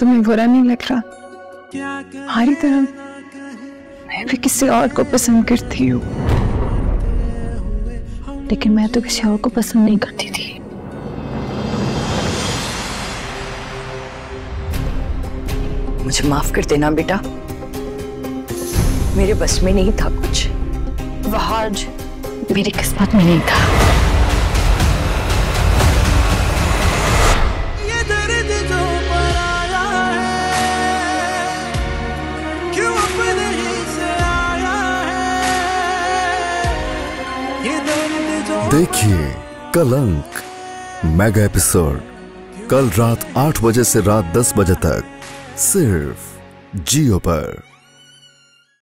तुम्हें बुरा नहीं लग रहा? हमारी तरह मैं भी किसी और को पसंद करती हूँ, लेकिन मैं तो किसी और को पसंद नहीं करती थी। मुझे माफ कर देना बेटा, मेरे बस में नहीं था कुछ। वह आज मेरी किस्मत में नहीं था। ये दर्द जो पराया है, क्यों अपने ही से आया है, ये दर्द जो। देखिए कलंक मेगा एपिसोड कल रात 8 बजे से रात 10 बजे तक सिर्फ जियो पर।